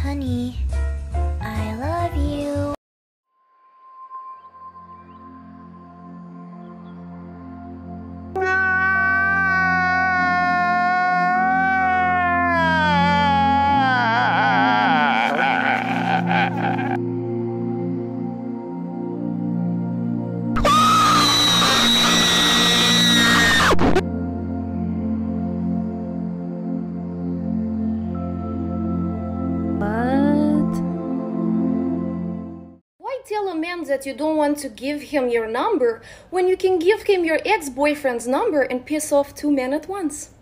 Honey, I love you. Why tell a man that you don't want to give him your number when you can give him your ex-boyfriend's number and piss off two men at once?